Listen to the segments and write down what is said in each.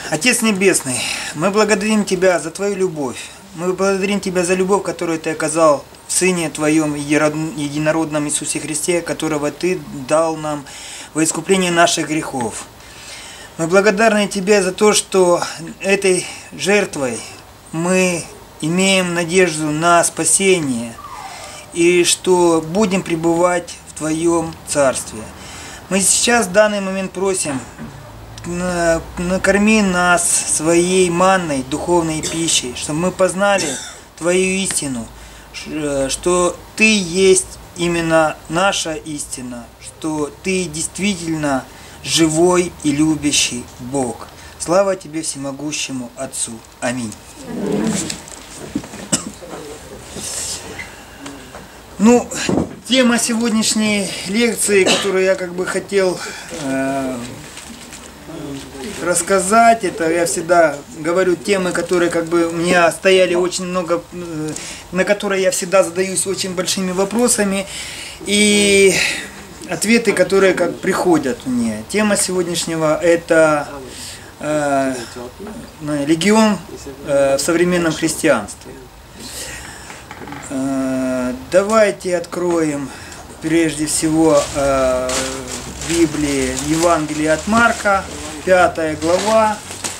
Отец Небесный, мы благодарим Тебя за Твою любовь. Мы благодарим Тебя за любовь, которую Ты оказал в Сыне Твоем, единородном Иисусе Христе, которого Ты дал нам во искупление наших грехов. Мы благодарны Тебе за то, что этой жертвой мы имеем надежду на спасение и что будем пребывать в Твоем Царстве. Мы сейчас в данный момент просим: накорми нас своей манной, духовной пищей, чтобы мы познали Твою истину, что Ты есть именно наша истина, что Ты действительно живой и любящий Бог. Слава Тебе, всемогущему Отцу. Аминь. Тема сегодняшней лекции, которую я хотел рассказать, это я всегда говорю темы, которые у меня стояли очень много, на которые я всегда задаюсь очень большими вопросами, и ответы, которые приходят мне. Тема сегодняшнего — это легион в современном христианстве. Давайте откроем прежде всего в Библии Евангелие от Марка, 5 глава.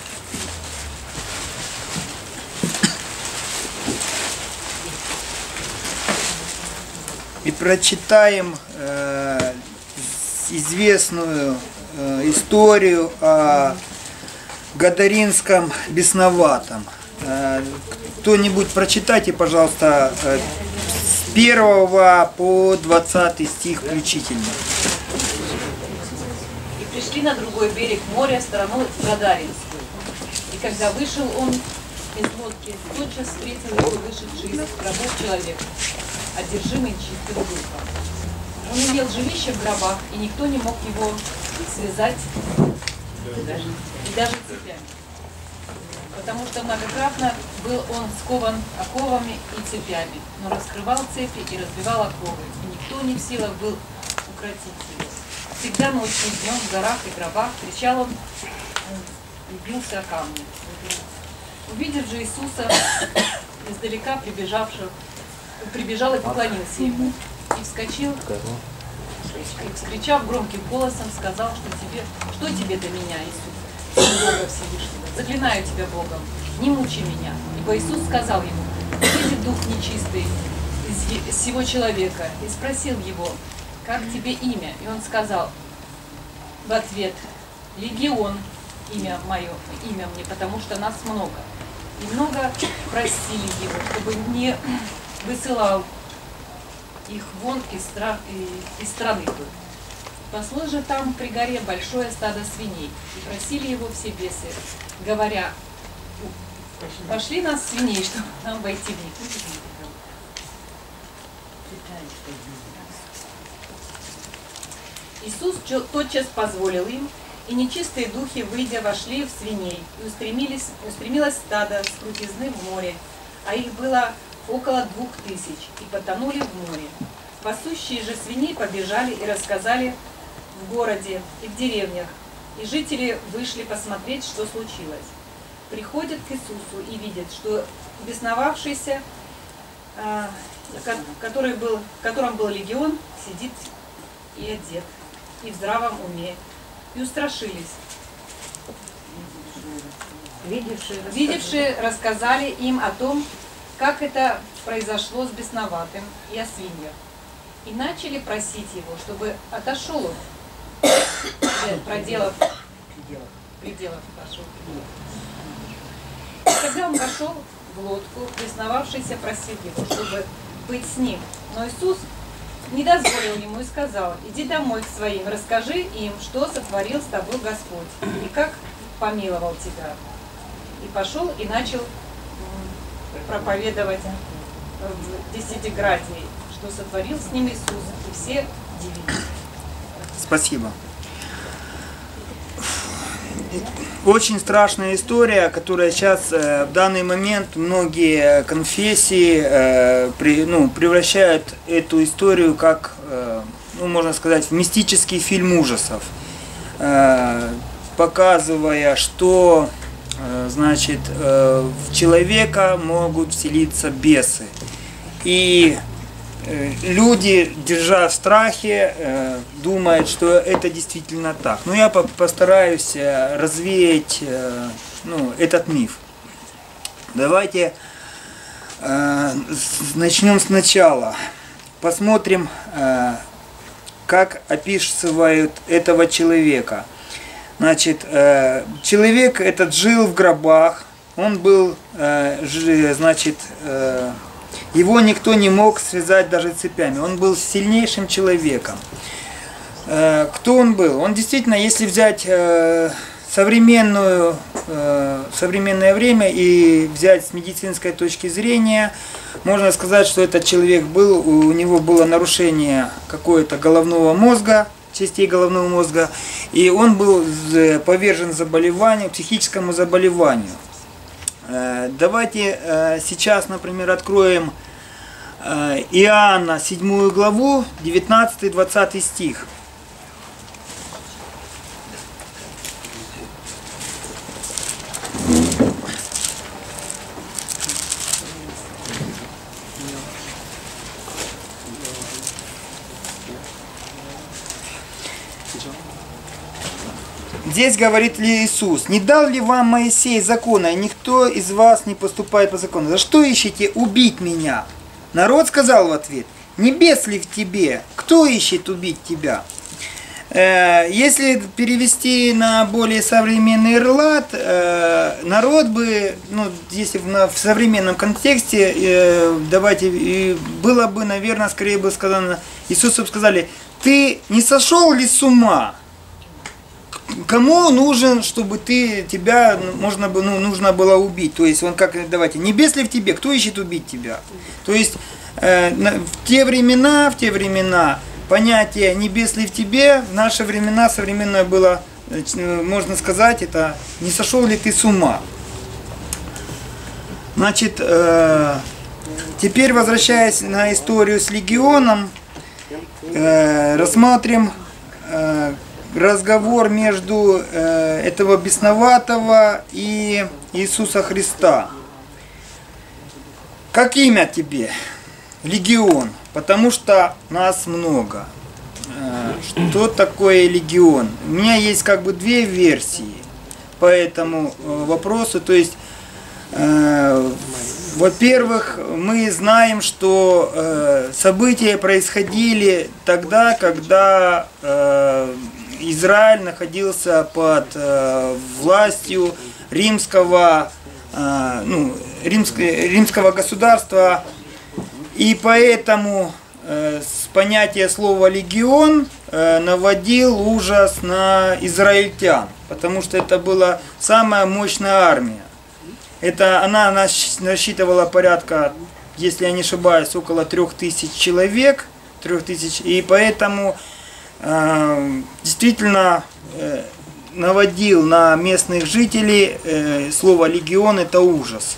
И прочитаем известную историю о Гадаринском бесноватом. Кто-нибудь прочитайте, пожалуйста, с 1 по 20 стих включительно. И пришли на другой берег моря, сторону Гадаринскую. И когда вышел он из лодки, тотчас встретил его вышедший из гробов человек, одержимый чистым духом. Он имел жилище в гробах, и никто не мог его связать и даже цепями. Потому что многократно был он скован оковами и цепями, но раскрывал цепи и разбивал оковы, и никто не в силах был укротить его. Всегда ночью и днем в горах и гробах кричал он и бился о камни. Увидев же Иисуса, издалека прибежал и поклонился ему, и вскочил, и, вскричав громким голосом, сказал, что тебе до меня, Иисус, Бога Всевышнего, заклинаю тебя Богом, не мучи меня. Ибо Иисус сказал ему: выйдет дух нечистый из сего человека, и спросил его: как тебе имя? И он сказал в ответ: Легион, имя мне, потому что нас много. И много просили его, чтобы не высылал их вон из страны той. Пасло же там при горе большое стадо свиней, и просили его все бесы, говоря: пошли нас свиней, чтобы нам войти в них. Иисус тотчас позволил им, и нечистые духи, выйдя, вошли в свиней, и устремилось стадо с крутизны в море, а их было около 2000, и потонули в море. Пасущие же свиней побежали и рассказали в городе и в деревнях, и жители вышли посмотреть, что случилось. Приходят к Иисусу и видят, что бесновавшийся, в котором был легион, сидит и одет, и в здравом уме, и устрашились. Видевшие рассказали им о том, как это произошло с бесноватым и о свиньях, и начали просить его, чтобы отошел он, пределов пошел. Когда он вошел в лодку, бесновавшийся просил его, чтобы быть с ним. Но Иисус не дозволил ему и сказал: иди домой к своим, расскажи им, что сотворил с тобой Господь, и как помиловал тебя. И пошел и начал проповедовать в Десятиградии, что сотворил с ним Иисус, и все дивились. Спасибо. Очень страшная история, которая сейчас в данный момент многие конфессии превращают эту историю как, можно сказать, в мистический фильм ужасов, показывая, что значит, в человека могут вселиться бесы. И люди, держа в страхе, думают, что это действительно так. Но я постараюсь развеять этот миф. Давайте начнем сначала. Посмотрим, как описывают этого человека. Значит, человек этот жил в гробах, он был, значит, его никто не мог связать даже цепями, он был сильнейшим человеком. Кто он был? Он действительно, если взять современное время и взять с медицинской точки зрения, можно сказать, что этот человек был, у него было нарушение какое-то головного мозга, частей головного мозга, и он был повержен заболеванию, психическому заболеванию. Давайте сейчас, например, откроем Иоанна 7 главу, 19-20 стих. Здесь говорит ли Иисус: «Не дал ли вам Моисей закона, и никто из вас не поступает по закону? За что ищете убить меня?» Народ сказал в ответ: «Не бес ли в тебе? Кто ищет убить тебя?» Если перевести на более современный ирлат, народ бы, если в современном контексте, давайте, было бы, наверное, скорее бы сказано, Иисусу сказали: «Ты не сошел ли с ума? Кому нужен, чтобы тебя нужно было убить?» То есть он как, давайте, не бес ли в тебе, кто ищет убить тебя? То есть в те времена понятие «не бес ли в тебе» в наши времена современное было, можно сказать, это «не сошел ли ты с ума?». Значит, теперь, возвращаясь на историю с легионом, рассмотрим разговор между этого бесноватого и Иисуса Христа. Как имя тебе? Легион, потому что нас много. Что такое легион? У меня есть как бы две версии по этому вопросу. То есть, во-первых, мы знаем, что события происходили тогда, когда Израиль находился под властью римского государства, и поэтому понятие слова «легион» наводил ужас на израильтян, потому что это была самая мощная армия. Она насчитывала порядка, если я не ошибаюсь, около 3000 человек, 3000, и поэтому действительно наводил на местных жителей слово «легион» — это ужас.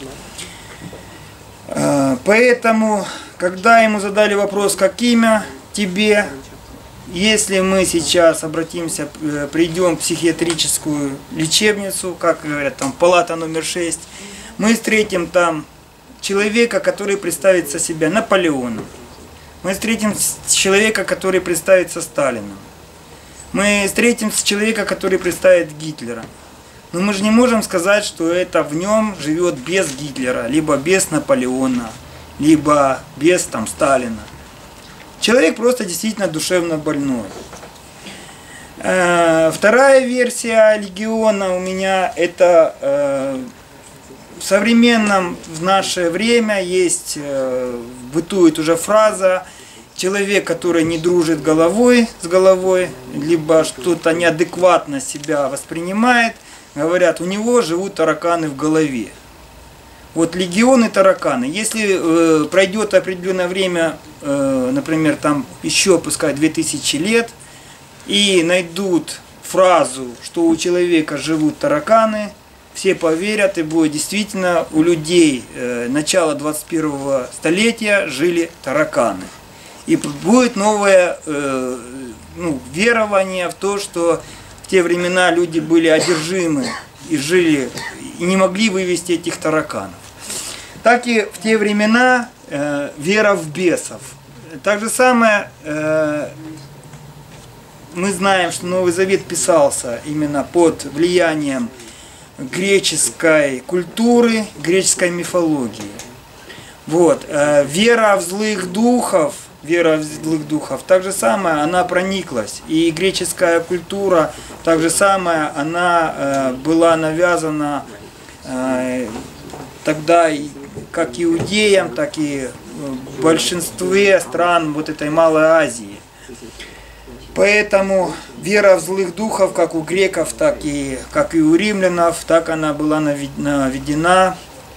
Поэтому, когда ему задали вопрос, как имя тебе, если мы сейчас обратимся, придем в психиатрическую лечебницу, как говорят, там палата номер 6, мы встретим там человека, который представится себя Наполеоном. Мы встретим человека, который представится Сталином. Мы встретим человека, который представит Гитлера. Но мы же не можем сказать, что это в нем живет без Гитлера, либо без Наполеона, либо без Сталина. Человек просто действительно душевно больной. Вторая версия легиона у меня — это в современном, в наше время есть, бытует уже фраза: человек, который не дружит с головой, либо что-то неадекватно себя воспринимает, говорят, у него живут тараканы в голове. Вот легион и тараканы. Если пройдет определенное время, например, там еще, пускай 2000 лет, и найдут фразу, что у человека живут тараканы, все поверят, и будет действительно у людей начала 21 столетия жили тараканы. И будет новое верование в то, что в те времена люди были одержимы и жили, и не могли вывести этих тараканов. Так и в те времена вера в бесов. Так же самое, мы знаем, что Новый Завет писался именно под влиянием греческой культуры, греческой мифологии. Вот. Вера в злых духов, так же самое, она прониклась. И греческая культура, так же самое, она была навязана тогда как иудеям, так и в большинстве стран вот этой Малой Азии. Поэтому вера в злых духов, как у греков, так и у римлянов, так она была наведена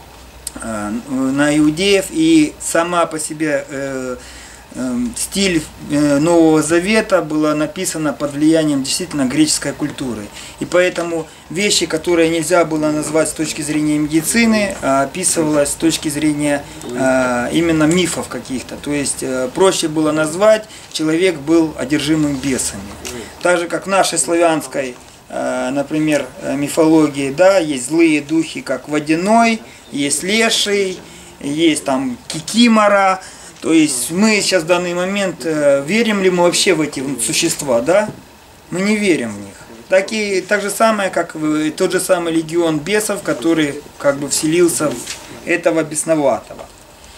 на иудеев, и сама по себе стиль Нового Завета была написана под влиянием действительно греческой культуры. И поэтому вещи, которые нельзя было назвать с точки зрения медицины, описывалось с точки зрения именно мифов каких-то. То есть проще было назвать, человек был одержимым бесами. Так же, как в нашей славянской, например, мифологии, да, есть злые духи, как водяной, есть леший, есть там кикимора. То есть мы сейчас в данный момент верим ли мы вообще в эти существа, да? Мы не верим в них. Так же самое, как тот же самый легион бесов, который как бы вселился в этого бесноватого.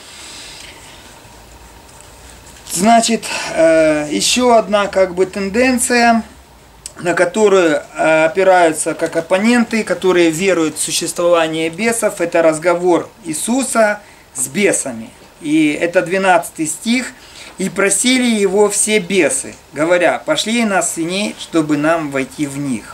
Значит, еще одна как бы тенденция, на которую опираются как оппоненты, которые веруют в существование бесов, это разговор Иисуса с бесами. И это 12 стих. «И просили его все бесы, говоря, пошли нас сыней, чтобы нам войти в них».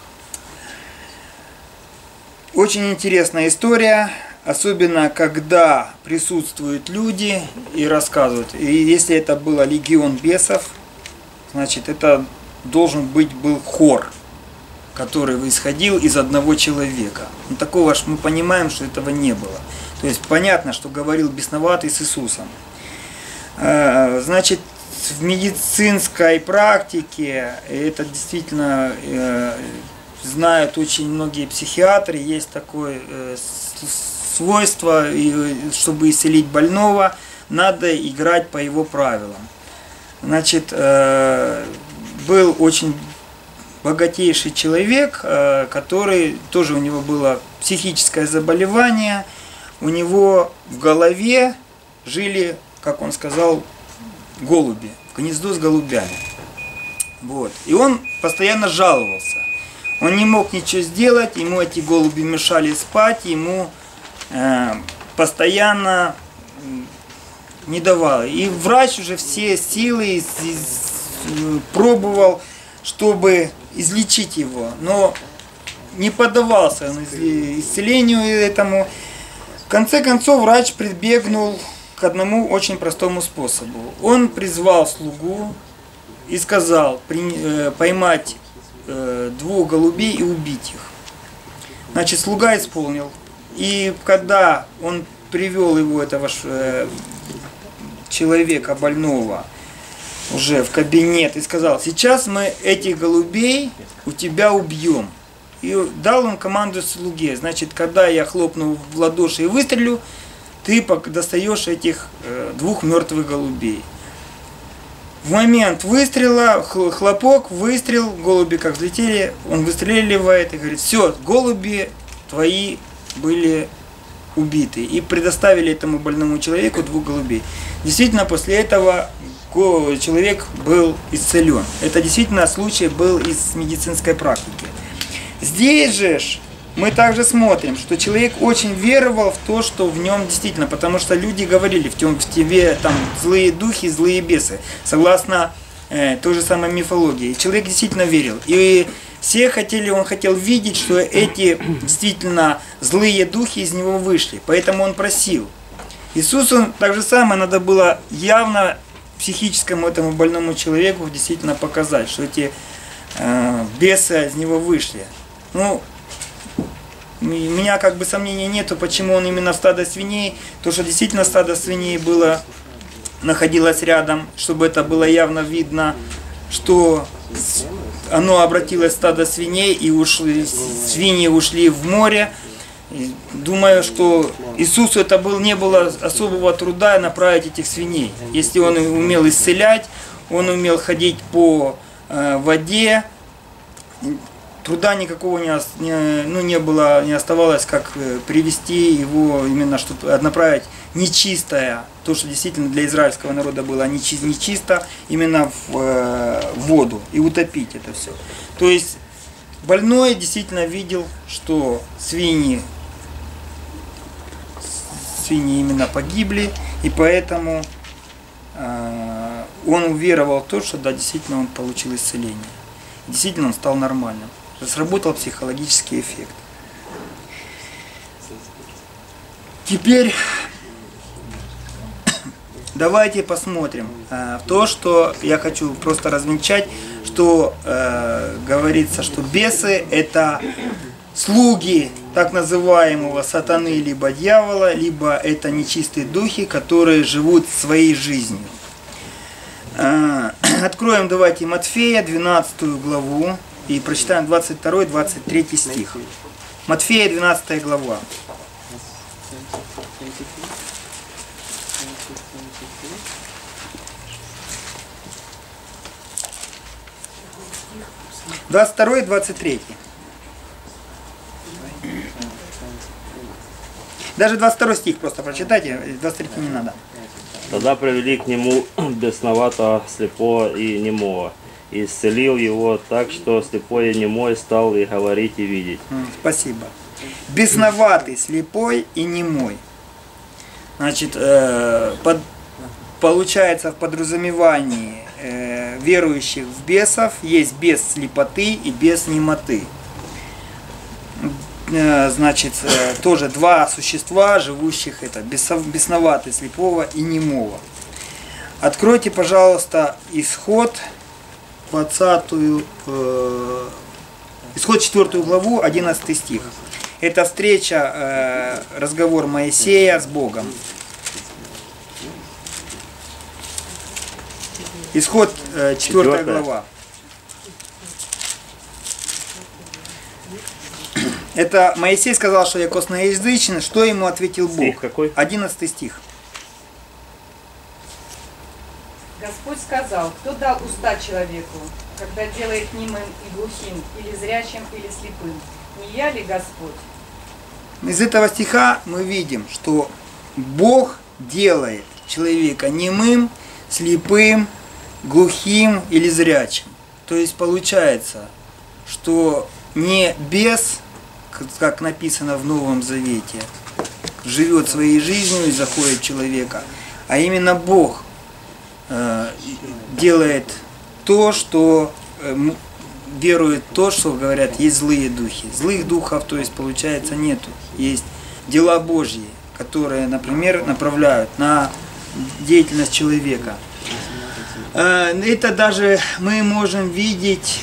Очень интересная история, особенно когда присутствуют люди и рассказывают. И если это было легион бесов, значит это должен был хор, который исходил из одного человека. Но такого ж мы понимаем, что этого не было. То есть понятно, что говорил бесноватый с Иисусом. Значит, в медицинской практике это действительно знают очень многие психиатры. Есть такое свойство, чтобы исцелить больного, надо играть по его правилам. Значит, был очень богатейший человек, который тоже у него было психическое заболевание. У него в голове жили, как он сказал, голуби, гнездо с голубями. Вот. И он постоянно жаловался. Он не мог ничего сделать, ему эти голуби мешали спать, ему постоянно не давало. И врач уже все силы пробовал, чтобы излечить его, но не поддавался он исцелению этому. В конце концов врач прибегнул к одному очень простому способу. Он призвал слугу и сказал поймать 2 голубей и убить их. Значит, слуга исполнил. И когда он привел его, этого человека больного, уже в кабинет и сказал, сейчас мы этих голубей у тебя убьем. И дал он команду слуге, значит, когда я хлопну в ладоши и выстрелю, ты достаешь этих 2 мертвых голубей. В момент выстрела, хлопок, выстрел, голуби как взлетели, он выстреливает и говорит, все, голуби твои были убиты. И предоставили этому больному человеку 2 голубей. Действительно, после этого человек был исцелен. Это действительно случай был из медицинской практики. Здесь же мы также смотрим, что человек очень веровал в то, что в нем действительно, потому что люди говорили, в тебе там злые духи, злые бесы, согласно той же самой мифологии. Человек действительно верил. И он хотел видеть, что эти действительно злые духи из него вышли. Поэтому он просил. Иисусу так же самое надо было явно психическому этому больному человеку действительно показать, что эти бесы из него вышли. Ну, у меня как бы сомнений нету, почему он именно в стадо свиней, то что действительно стадо свиней находилось рядом, чтобы это было явно видно, что оно обратилось в стадо свиней, и свиньи ушли в море. И думаю, что Иисусу не было особого труда направить этих свиней. Если он умел исцелять, он умел ходить по воде, труда никакого не оставалось, как привести его, именно что направить нечистое, то, что действительно для израильского народа было нечисто, именно в воду и утопить это все. То есть больной действительно видел, что свиньи именно погибли, и поэтому он уверовал в то, что да, действительно он получил исцеление. Действительно он стал нормальным. Сработал психологический эффект. Теперь давайте посмотрим то, что я хочу просто развенчать, что говорится, что бесы это слуги так называемого сатаны либо дьявола, либо это нечистые духи, которые живут своей жизнью. Откроем давайте Матфея 12 главу и прочитаем 22-23 стих. Матфея 12 глава. Двадцать 22-23. Даже 22 стих просто прочитайте, 23 не надо. Тогда привели к нему бесноватого, слепого и немого, и исцелил его так, что слепой и немой стал и говорить, и видеть. Спасибо. Бесноватый, слепой и немой. Значит, получается в подразумевании верующих в бесов есть бес слепоты и бес немоты. Значит, тоже два существа, живущих бесноватый, слепого и немого. Откройте, пожалуйста, Исход 4 главу, 11 стих. Это встреча, разговор Моисея с Богом. Исход 4 глава. Это Моисей сказал, что я косноязычен. Что ему ответил Бог? Стих какой? 11 стих. Господь сказал, кто дал уста человеку, когда делает немым и глухим, или зрячим, или слепым? Не я ли Господь? Из этого стиха мы видим, что Бог делает человека немым, слепым, глухим или зрячим. То есть получается, что не бес, как написано в Новом Завете, живет своей жизнью и заходит в человека, а именно Бог делает то, что верует в то, что говорят, есть злые духи. Злых духов, то есть, получается, нету. Есть дела Божьи, которые, например, направляют на деятельность человека. Это даже мы можем видеть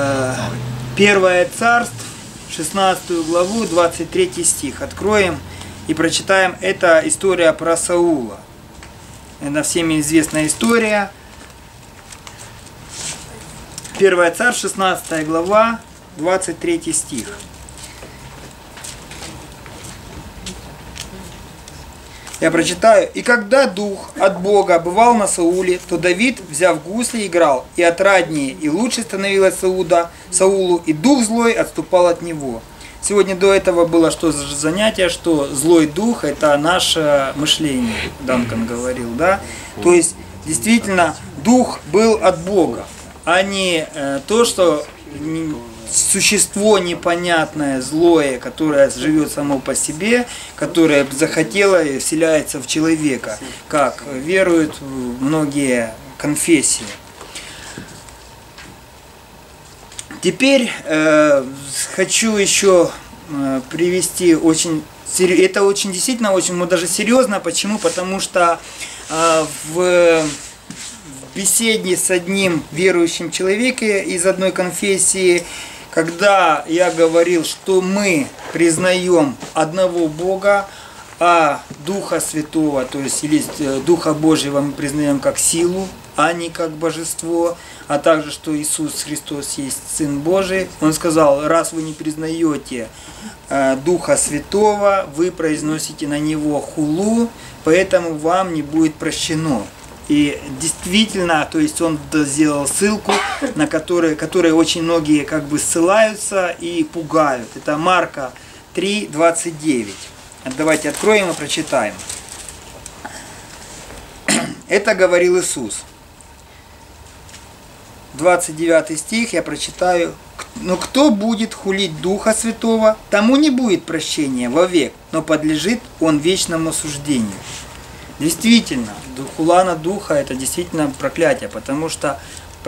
1 Царств, 16 главу, 23 стих. Откроем и прочитаем. Это история про Саула. Это всеми известная история. 1 Царств, 16 глава, 23 стих. Я прочитаю. «И когда дух от Бога бывал на Сауле, то Давид, взяв гусли, играл, и отраднее, и лучше становилось Саулу, и дух злой отступал от него». Сегодня до этого было что занятие, что злой дух – это наше мышление, Данкан говорил, да? То есть, действительно, дух был от Бога, а не то, что существо непонятное, злое, которое живет само по себе, которое захотело и вселяется в человека, как веруют многие конфессии. Теперь хочу еще привести это очень действительно очень даже серьезно. Почему? Потому что в беседе с одним верующим человеком из одной конфессии, когда я говорил, что мы признаем одного Бога, а Духа Святого, то есть или Духа Божьего мы признаем как силу, а не как божество, а также, что Иисус Христос есть Сын Божий. Он сказал, раз вы не признаете Духа Святого, вы произносите на Него хулу, поэтому вам не будет прощено. И действительно, то есть он сделал ссылку, на которые очень многие как бы ссылаются и пугают. Это Марка 3:29. Давайте откроем и прочитаем. Это говорил Иисус. 29 стих я прочитаю. Но кто будет хулить Духа Святого, тому не будет прощения вовек, но подлежит он вечному осуждению. Действительно, хула на Духа это действительно проклятие, потому что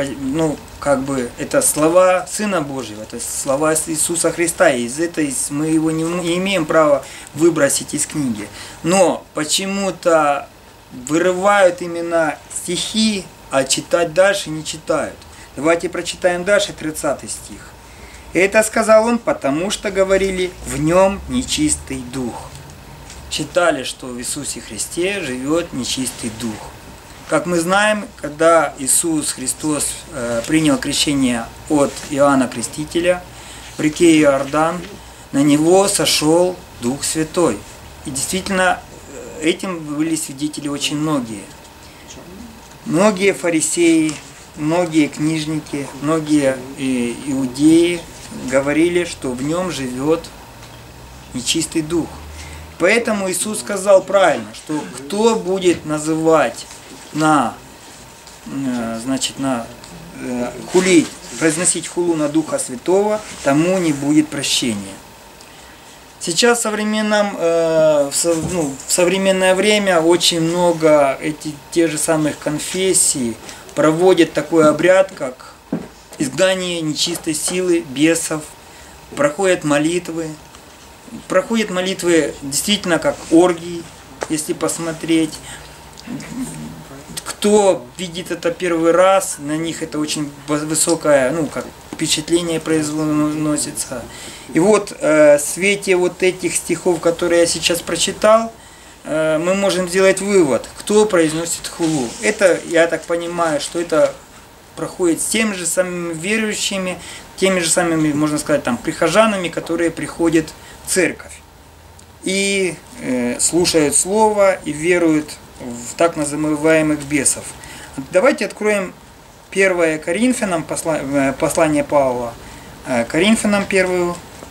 это слова Сына Божьего, это слова Иисуса Христа, и из этой мы его не имеем права выбросить из книги. Но почему-то вырывают именно стихи, а читать дальше не читают. Давайте прочитаем дальше 30 стих. Это сказал он, потому что говорили, в нем нечистый дух. Читали, что в Иисусе Христе живет нечистый дух. Как мы знаем, когда Иисус Христос принял крещение от Иоанна Крестителя в реке Иордан, на него сошел Дух Святой. И действительно, этим были свидетели очень многие. Многие фарисеи, многие книжники, многие иудеи говорили, что в нем живет нечистый дух. Поэтому Иисус сказал правильно, что кто будет называть хулить, произносить хулу на Духа Святого, тому не будет прощения. Сейчас в современное время очень много тех же самых конфессий проводят такой обряд, как изгнание нечистой силы, бесов, проходят молитвы действительно как оргии, если посмотреть. Кто видит это первый раз, на них это очень высокое впечатление произносится. И вот в свете вот этих стихов, которые я сейчас прочитал, мы можем сделать вывод, кто произносит хулу. Это, я так понимаю, что это проходит с теми же самыми верующими, теми же самыми, можно сказать, прихожанами, которые приходят в церковь и слушают слово и веруют в так называемых бесов. Давайте откроем 1 Коринфянам, послание Павла Коринфянам 1,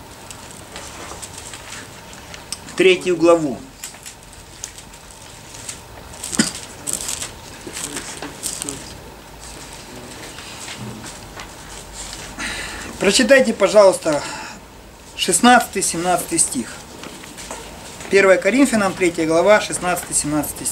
3 главу. Прочитайте, пожалуйста, 16-17 стих. 1 Коринфянам 3 глава, 16-17 стих.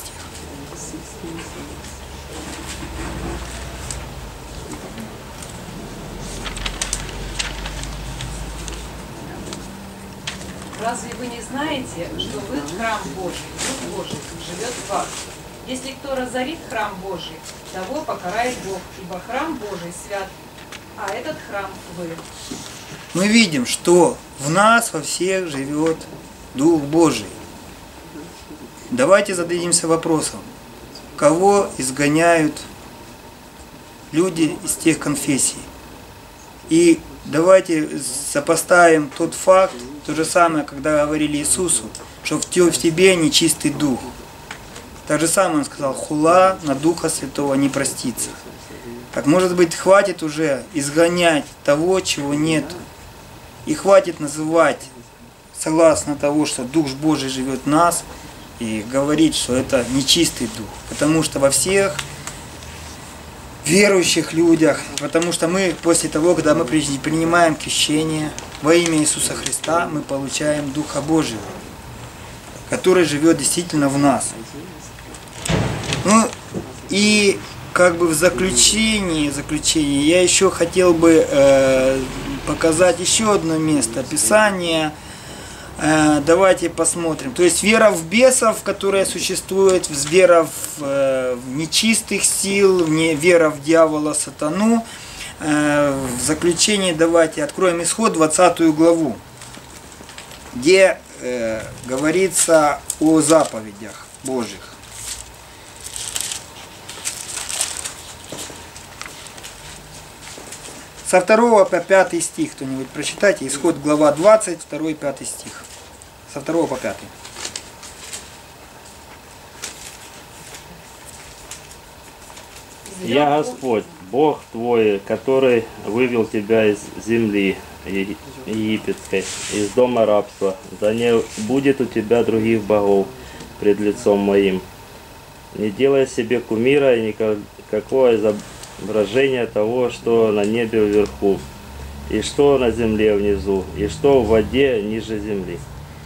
Разве вы не знаете, что вы храм Божий, Дух Божий живет в вас? Если кто разорит храм Божий, того покарает Бог, ибо храм Божий свят, а этот храм вы. Мы видим, что в нас во всех живет Дух Божий. Давайте зададимся вопросом, кого изгоняют люди из тех конфессий? И давайте сопоставим тот факт, то же самое, когда говорили Иисусу, что в тебе нечистый дух. Так же самое он сказал, хула на Духа Святого не простится. Так может быть хватит уже изгонять того, чего нету. И хватит называть, согласно того, что Дух Божий живет в нас, и говорить, что это нечистый дух. Потому что во всех верующих людях, потому что мы после того, когда мы принимаем крещение во имя Иисуса Христа, мы получаем Духа Божьего, который живет действительно в нас. И в заключении я еще хотел бы показать еще одно место Писания. Давайте посмотрим. То есть вера в бесов, которая существует, вера в нечистых сил, вера в дьявола, сатану. В заключении давайте откроем Исход 20 главу, где говорится о заповедях Божьих. Со 2 по 5 стих кто-нибудь прочитайте. Исход глава 20, 2 и 5 стих. Со 2 по 5. «Я Господь, Бог твой, который вывел тебя из земли египетской, из дома рабства. Да не будет у тебя других богов пред лицом моим. Не делай себе кумира и никакого изображения того, что на небе вверху, и что на земле внизу, и что в воде ниже земли».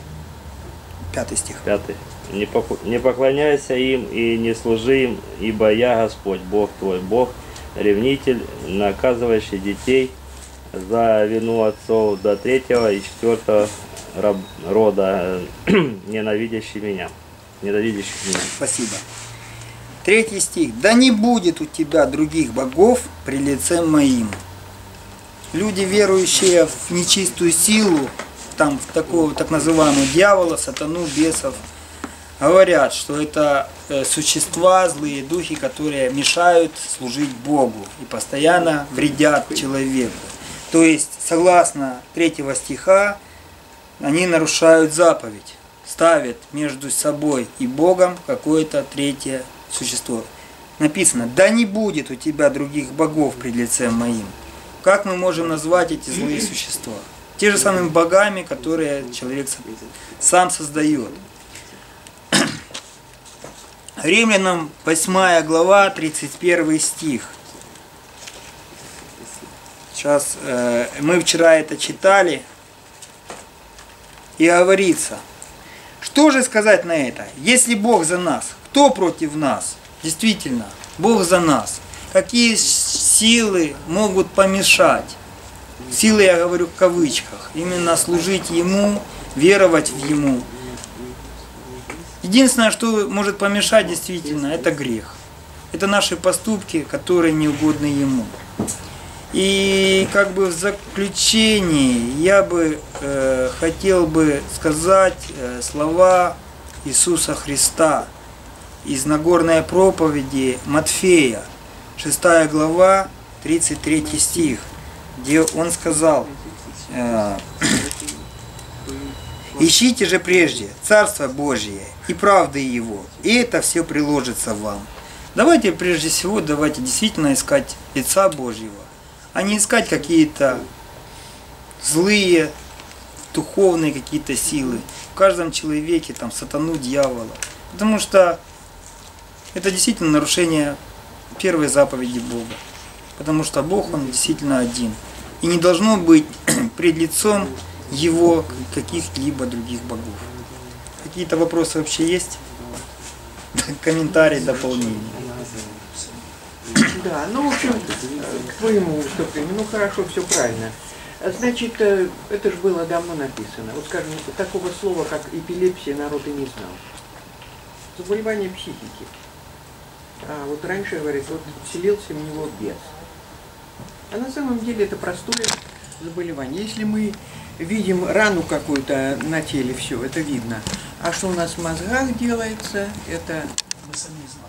5 стих. 5. Не поклоняйся им и не служи им, ибо я Господь, Бог твой, Бог, ревнитель, наказывающий детей за вину отцов до 3-го и 4-го рода, ненавидящих меня. Спасибо. 3 стих. «Да не будет у тебя других богов при лице моим». Люди, верующие в нечистую силу, там в такого так называемого дьявола, сатану, бесов, говорят, что это существа, злые духи, которые мешают служить Богу и постоянно вредят человеку. То есть, согласно 3 стиха, они нарушают заповедь, ставят между собой и Богом какое-то третье существо. Написано: «Да не будет у тебя других богов пред лицем моим». Как мы можем назвать эти злые существа? Те же самыми богами, которые человек сам создает. Римлянам 8 глава, 31 стих. Сейчас мы вчера это читали. И говорится: что же сказать на это? Если Бог за нас, кто против нас? Действительно, Бог за нас. Какие силы могут помешать? Силы, я говорю в кавычках. Именно служить Ему, веровать в Ему. Единственное, что может помешать действительно, это грех. Это наши поступки, которые не угодны Ему. И как бы в заключении я бы хотел бы сказать слова Иисуса Христа из Нагорной проповеди Матфея, 6 глава, 33 стих, где Он сказал: «Ищите же прежде Царство Божие и правды Его, и это все приложится вам». Давайте прежде всего, действительно искать лица Божьего, а не искать какие-то злые, духовные какие-то силы в каждом человеке, там, сатану, дьявола. Потому что это действительно нарушение первой заповеди Бога. Потому что Бог, Он действительно один. И не должно быть пред лицом Его каких-либо других богов. Какие-то вопросы вообще есть? Комментарии, дополнения? Да, ну, в общем, к твоему выступлению, ну, хорошо, все правильно. Значит, это же было давно написано. Вот, скажем, такого слова, как эпилепсия, народ и не знал. Заболевание психики. А вот раньше, говорит, вот вселился в него бес. А на самом деле это простое заболевание. Если мы видим рану какую-то на теле, все, это видно. А что у нас в мозгах делается, это... Мы сами знаем.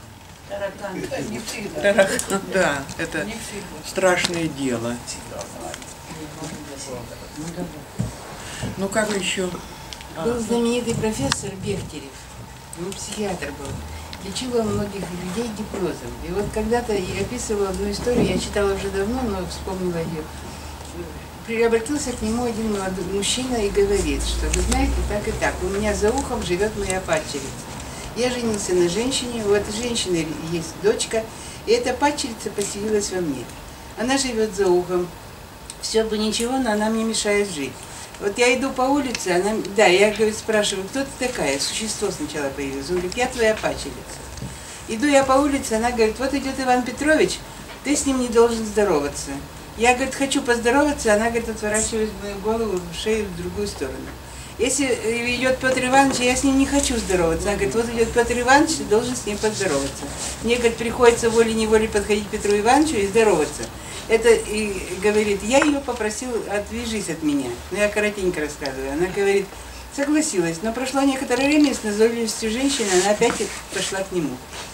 Таракан, да, это страшное дело. Ну как еще? Был знаменитый профессор Бехтерев, психиатр был. Лечил он многих людей гипнозом. И вот когда-то я описывала одну историю, я читала уже давно, но вспомнила ее. Обратился к нему один молодой мужчина и говорит, что вы знаете, так и так, у меня за ухом живет моя падчерица. Я женился на женщине, у этой женщины есть дочка, и эта падчерица поселилась во мне. Она живет за ухом. Все бы ничего, но она мне мешает жить. Вот я иду по улице, она, да, я, говорит, спрашиваю, кто ты такая? Существо сначала появилось. Он говорит: я твоя падчерица. Иду я по улице, она говорит: вот идет Иван Петрович, ты с ним не должен здороваться. Я, говорит, хочу поздороваться, она, говорит, отворачивает мою голову, шею в другую сторону. Если идет Петр Иванович, я с ним не хочу здороваться. Она говорит: вот идет Петр Иванович, ты должен с ним поздороваться. Мне, говорит, приходится волей-неволей подходить к Петру Ивановичу и здороваться. Это, и говорит, я ее попросил: отвяжись от меня. Но я коротенько рассказываю. Она говорит, согласилась, но прошло некоторое время, с назойливостью женщины, она опять пошла к нему.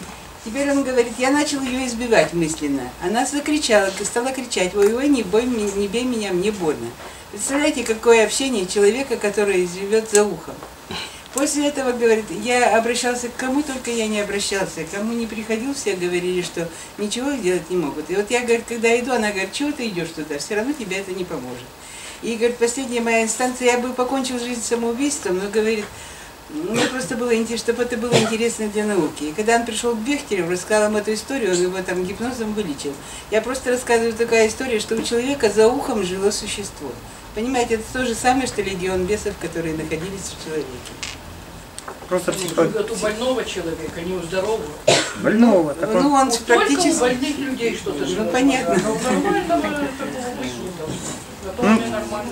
Теперь он говорит, я начал ее избивать мысленно. Она закричала, стала кричать, ой, не бей меня, мне больно. Представляете, какое общение человека, который живет за ухом. После этого, говорит, я обращался к кому только я не обращался, кому не приходил, все говорили, что ничего делать не могут. И вот я, говорит, когда иду, она говорит, чего ты идешь туда, все равно тебе это не поможет. И, говорит, последняя моя инстанция, я бы покончил жизнь самоубийством, но, говорит, мне просто было интересно, чтобы это было интересно для науки. И когда он пришел к Бехтереву, рассказал им эту историю, он его там гипнозом вылечил. Я просто рассказываю такая история, что у человека за ухом жило существо. Понимаете, это то же самое, что легион бесов, которые находились в человеке. Просто Живет у больного человека, не у здорового. больного. Так Ну, он Вот практически... только у больных людей что-то живет. Ну, понятно. А у нормального такого высшего. Зато мне нормально.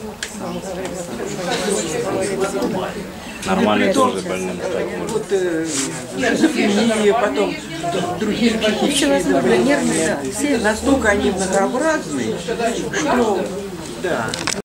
Нормально тоже больным. Вот шизофрения, потом другие психические нервные, да. Настолько они многообразны, что да.